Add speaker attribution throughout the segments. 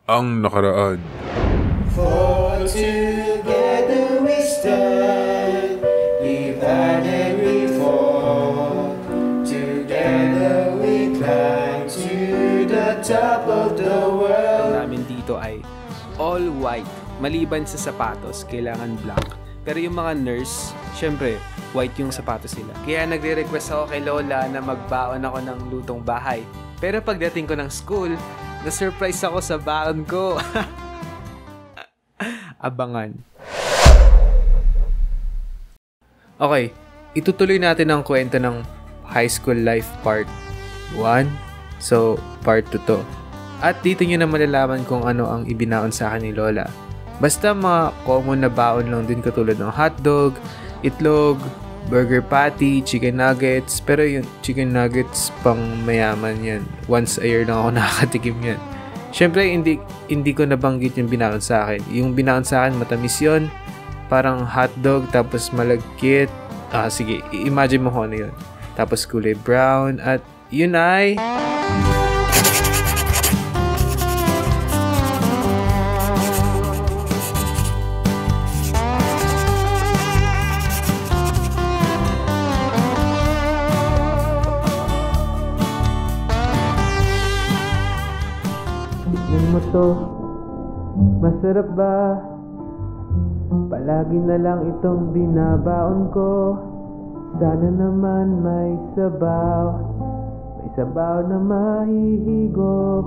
Speaker 1: Ang nakaraan.
Speaker 2: For together we stand, we've had and we fall. Together we climb to the top of the world.
Speaker 3: Namin dito ay all white. Maliban sa sapatos, kailangan black. Pero yung mga nurse, syempre, white yung sapatos nila. Kaya nagre-request ako kay Lola na magbaon ako ng lutong bahay. Pero pagdating ko ng school, na-surprise ako sa baon ko. Abangan. Okay, itutuloy natin ang kwento ng high school life part 1. So, part 2 to. At dito nyo na malalaman kung ano ang ibinaon sa akin ni Lola. Basta mga common na baon lang din katulad ng hotdog, itlog, burger patty, chicken nuggets. Pero yung chicken nuggets pang mayaman yan. Once a year lang ako nakakatikim yan. Siyempre, hindi ko nabanggit yung binaon sa akin. Yung binaon sa akin, matamis yun. Parang hotdog, tapos malagkit. Sige, imagine mo kung ano yun. Tapos kulay brown, at yun ay... mo to, masarap ba? Palagi na lang itong binabaon ko. Sana naman may sabaw na mahihigop.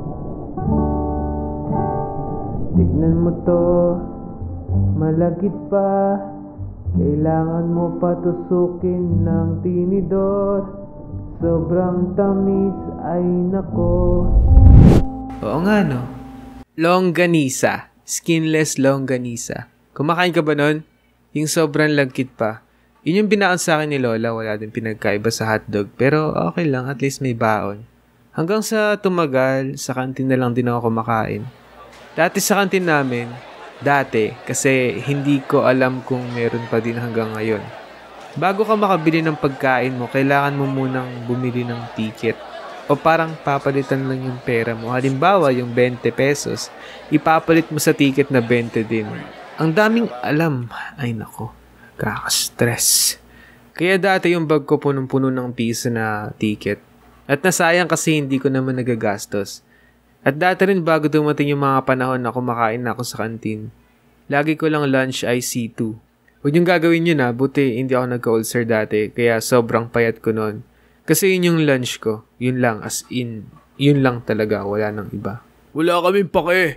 Speaker 3: Tignan mo to, malagkit pa. Kailangan mo patusukin ng tinidor. Sobrang tamis, ay nako. Oo nga, no? Longganisa. Skinless longganisa. Kumakain ka ba nun? Yung sobrang lagkit pa. Yun yung binaon sa akin ni Lola. Wala din pinagkaiba sa hotdog. Pero okay lang. At least may baon. Hanggang sa tumagal, sa kantin na lang din ako kumakain. Dati sa kantin namin, kasi hindi ko alam kung meron pa din hanggang ngayon. Bago ka makabili ng pagkain mo, kailangan mo munang bumili ng ticket. O parang papalitan lang yung pera mo. Halimbawa, yung 20 pesos, ipapalit mo sa ticket na 20 din. Ang daming alam. Ay nako, kaka-stress. Kaya dati yung bag ko punong-puno ng piso na ticket. At nasayang kasi hindi ko naman nagagastos. At dati rin bago dumating yung mga panahon na kumakain na ako sa kantin, lagi ko lang lunch ay C2. Huwag yung gagawin yun buti hindi ako nagka-ulcer dati, kaya sobrang payat ko noon. Kasi yun yung lunch ko. Yun lang, as in, yun lang talaga. Wala nang iba. Wala kaming pake!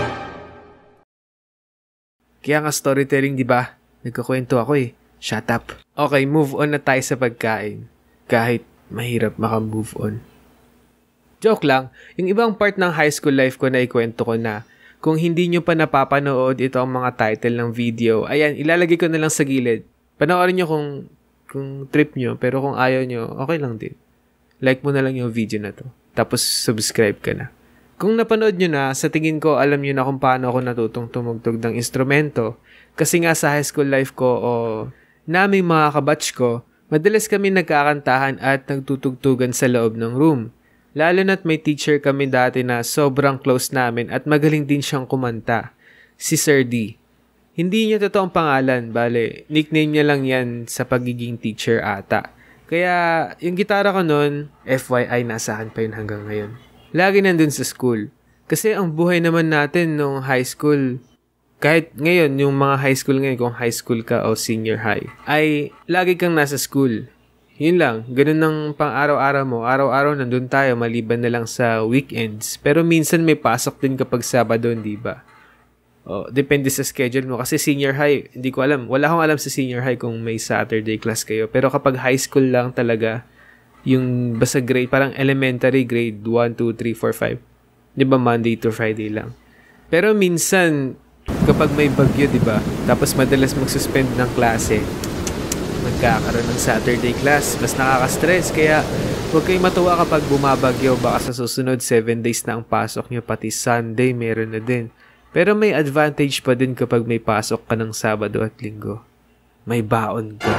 Speaker 3: Kaya nga storytelling, di ba? Nagkakwento ako Shut up. Okay, move on na tayo sa pagkain. Kahit mahirap maka-move on. Joke lang, yung ibang part ng high school life ko na ikwento ko na. Kung hindi nyo pa napapanood ito ang mga title ng video, ayan, ilalagay ko na lang sa gilid. Panoorin nyo kung trip nyo, pero kung ayaw nyo, okay lang din. Like mo na lang yung video na to. Tapos subscribe ka na. Kung napanood nyo na, sa tingin ko, alam nyo na kung paano ako natutong tumugtog ng instrumento. Kasi nga sa high school life ko o naming mga kabatch ko, madalas kami nagkakantahan at nagtutugtugan sa loob ng room. Lalo na't may teacher kami dati na sobrang close namin at magaling din siyang kumanta. Si Sir D. Hindi niya totoong pangalan, bale, nickname niya lang yan sa pagiging teacher ata. Kaya, yung gitara ko nun, FYI, nasa akin pa yun hanggang ngayon. Lagi nandun sa school. Kasi ang buhay naman natin nung high school, kahit ngayon, yung mga high school ngayon, kung high school ka o senior high, ay lagi kang nasa school. Yun lang, ganun ng pang-araw-araw mo. Araw-araw nandun tayo, maliban na lang sa weekends. Pero minsan may pasok din kapag Sabado, di ba? Depende sa schedule mo. Kasi senior high, hindi ko alam. Wala akong alam sa senior high kung may Saturday class kayo. Pero kapag high school lang talaga, yung basta grade, parang elementary grade 1, 2, 3, 4, 5. Di ba Monday to Friday lang. Pero minsan, kapag may bagyo, di ba? Tapos madalas mag-suspend ng klase, magkakaroon ng Saturday class. Mas nakaka-stress. Kaya huwag kayong matuwa kapag bumabagyo. Baka sa susunod 7 days na ang pasok nyo. Pati Sunday meron na din. Pero may advantage pa din kapag may pasok ka ng Sabado at Linggo. May baon ka.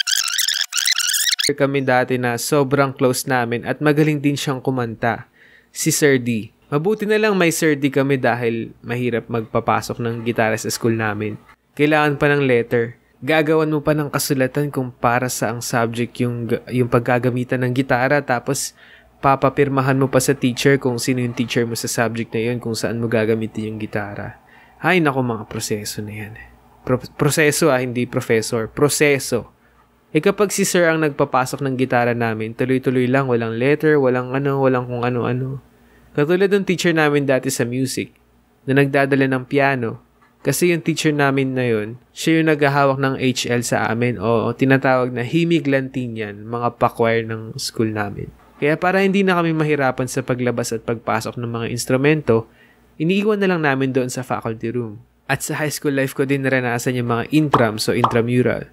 Speaker 3: Kami dati na sobrang close namin at magaling din siyang kumanta. si Sir D. Mabuti na lang may Sir D kami dahil mahirap magpapasok ng gitara sa school namin. Kailangan pa ng letter. Gagawan mo pa ng kasulatan kung para sa ang subject yung paggagamitan ng gitara, tapos papapirmahan mo pa sa teacher kung sino yung teacher mo sa subject na yun, kung saan mo gagamitin yung gitara. Ay nako, mga proseso na yan. Proseso hindi professor. Proseso. Kapag si sir ang nagpapasok ng gitara namin, tuloy-tuloy lang, walang letter, walang kung ano-ano. Katulad ng teacher namin dati sa music, na nagdadala ng piano. Kasi yung teacher namin na yun, siya yung naghahawak ng HL sa amin, o tinatawag na himiglantin yan, mga pa-choir ng school namin. Kaya para hindi na kami mahirapan sa paglabas at pagpasok ng mga instrumento, iniiwan na lang namin doon sa faculty room. At sa high school life ko din naranasan yung mga intrams o intramural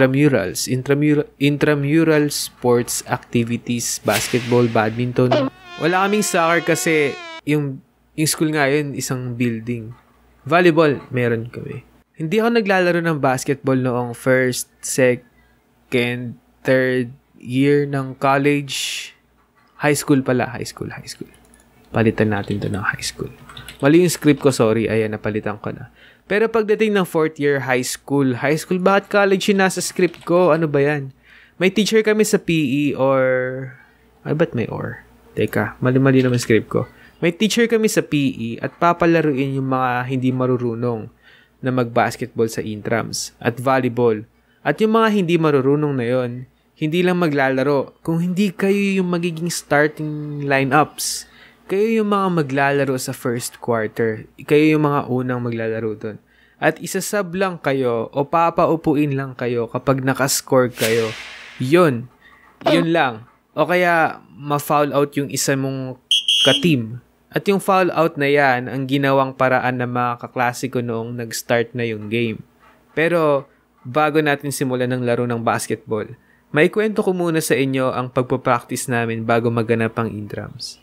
Speaker 3: sports activities, basketball, badminton. Wala kaming soccer kasi yung school nga yun, isang building. Volleyball, meron kami. Hindi ako naglalaro ng basketball noong first, second, third year ng college. High school. Palitan natin to ng high school. Mali yung script ko, sorry. Ayan, napalitan ko na. Pero pagdating ng fourth year high school, bakit college yung nasa script ko? Ano ba yan? May teacher kami sa PE ba't may or? Teka, mali naman script ko. May teacher kami sa PE at papalaruin yung mga hindi marurunong na mag-basketball sa intrams at volleyball. At yung mga hindi marurunong na yon, hindi lang maglalaro. Kung hindi kayo yung magiging starting lineups, kayo yung mga maglalaro sa first quarter. Kayo yung mga unang maglalaro doon. At isasub lang kayo o papaupuin lang kayo kapag nakascore kayo. Yun lang. O kaya ma-foul out yung isa mong ka-team. At yung foul out na yan ang ginawang paraan ng mga kaklase ko noong nag-start na yung game. Pero bago natin simulan ng laro ng basketball, maikwento ko muna sa inyo ang pagpapractice namin bago maganap ang intrams.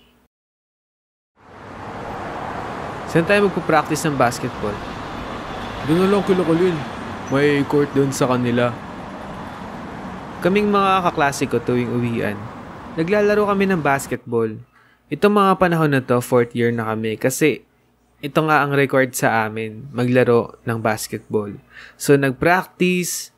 Speaker 3: Saan tayo magpapractice ng basketball? Doon na lang kila-kulin. May court doon sa kanila. Kaming mga kaklase ko tuwing uwian, naglalaro kami ng basketball. Itong mga panahon na to, 4th year na kami kasi ito nga ang record sa amin, maglaro ng basketball. So nag-practice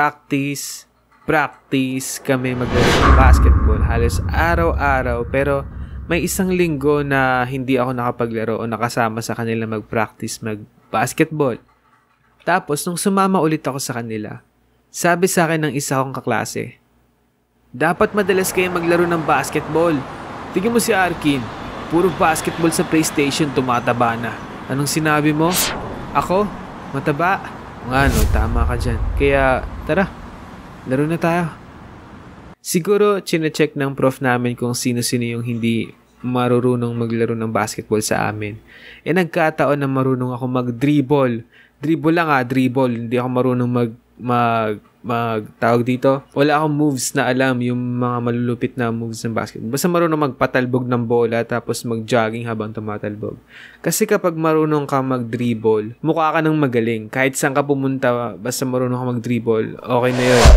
Speaker 3: kami maglaro ng basketball halos araw-araw, pero may isang linggo na hindi ako nakapaglaro o nakasama sa kanila mag-practice mag-basketball. Tapos nung sumama ulit ako sa kanila, sabi sa akin ng isa kong kaklase, dapat madalas kayo maglaro ng basketball. Tingnan mo si Arkin, puro basketball sa PlayStation, tumataba na. Anong sinabi mo? Ako? Mataba? Tama ka dyan. Kaya, tara, laro na tayo. Siguro, chinecheck ng prof namin kung sino-sino yung hindi marurunong maglaro ng basketball sa amin. Nagkataon na marunong ako mag-dribble. Dribble lang dribble. Hindi ako marunong tawag dito. Wala akong moves na alam, yung mga malulupit na moves ng basketball. Basta marunong magpatalbog ng bola tapos mag-jogging habang tumatalbog. Kasi kapag marunong ka mag-dribble, mukha ka nang magaling. Kahit saan ka pumunta, basta marunong ka mag-dribble, okay na yun.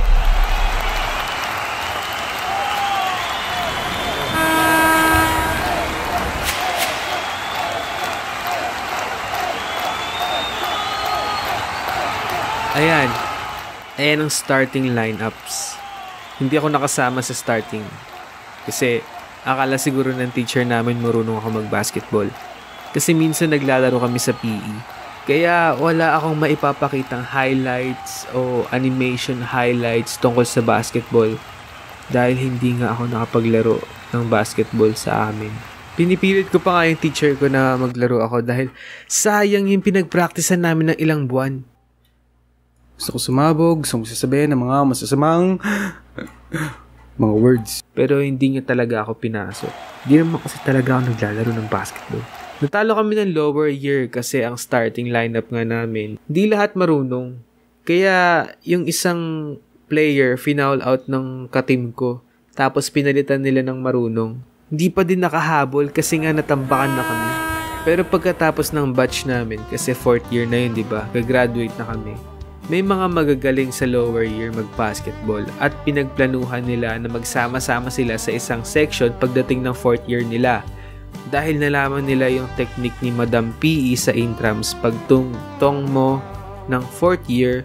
Speaker 3: Ayan ang starting lineups. Hindi ako nakasama sa starting. Kasi akala siguro ng teacher namin marunong ako mag-basketball. Kasi minsan naglalaro kami sa PE. Kaya wala akong maipapakitang highlights o animation highlights tungkol sa basketball. Dahil hindi nga ako nakapaglaro ng basketball sa amin. Pinipilit ko pa nga yung teacher ko na maglaro ako dahil sayang yung pinag-practicean namin ng ilang buwan.
Speaker 2: Gusto ko sumabog, gusto ko sasabihin ng mga masasamang mga words.
Speaker 3: Pero hindi niya talaga ako pinasok. Hindi naman kasi talaga ako naglalaro ng basketball. Natalo kami ng lower year kasi ang starting lineup nga namin, hindi lahat marunong. Kaya yung isang player finaul out ng ka-team ko, tapos pinalitan nila ng marunong. Hindi pa din nakahabol kasi nga natambakan na kami. Pero pagkatapos ng batch namin, kasi 4th year na yun, diba? Gagraduate na kami. May mga magagaling sa lower year mag-basketball at pinagplanuhan nila na magsama-sama sila sa isang section pagdating ng 4th year nila. dahil nalaman nila yung technique ni Madam PE sa intrams pagtungtong mo ng 4th year.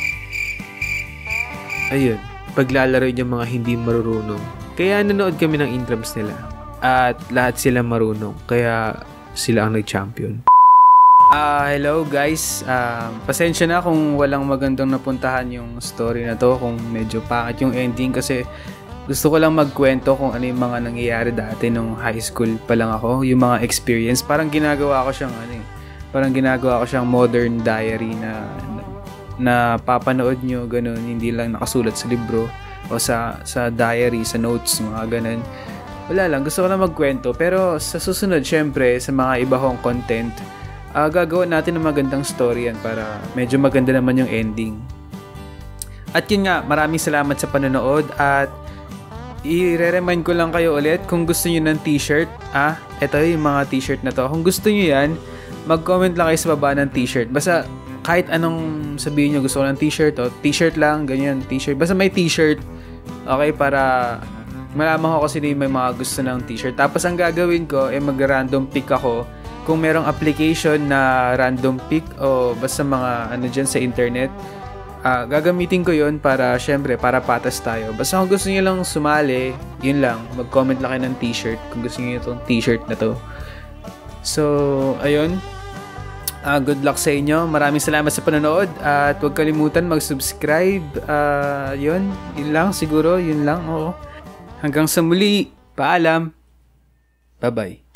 Speaker 3: Ayun, paglalaro yung mga hindi marunong. Kaya nanood kami ng intrams nila at lahat sila marunong, kaya sila ang nag-champion. Hello guys, pasensya na kung walang magandang napuntahan yung story na to, kung medyo pangit yung ending kasi gusto ko lang magkwento kung ano yung mga nangyayari dati nung high school pa lang ako, yung mga experience. Parang ginagawa ko siyang modern diary na papanood nyo, ganun, hindi lang nakasulat sa libro o sa diary, sa notes, mga ganun. Wala lang, gusto ko lang magkwento. Pero sa susunod, syempre, sa mga iba kong content, gagawa natin ng magandang story yan para medyo maganda naman yung ending. At yun nga, maraming salamat sa panonood at i-remind ko lang kayo ulit kung gusto nyo ng t-shirt. Ito yung mga t-shirt na to. Kung gusto nyo yan, mag-comment lang kayo sa baba ng t-shirt. Basta kahit anong sabihin nyo, gusto ko ng t-shirt o t-shirt lang, ganyan, t-shirt. Basta may t-shirt, okay, para malaman ko kasi may mga gusto ng t-shirt. Tapos ang gagawin ko, mag-random pick ako. Kung merong application na random pick o basta mga dyan sa internet, gagamitin ko yun para syempre para patas tayo. Basta kung gusto niyo lang sumali, yun lang, mag-comment lang kayo ng t-shirt kung gusto niyo itong t-shirt na to. So ayun, good luck sa inyo, maraming salamat sa panonood at huwag kalimutan mag-subscribe. Yun lang siguro, yun lang. Oo, hanggang sa muli, paalam, bye bye.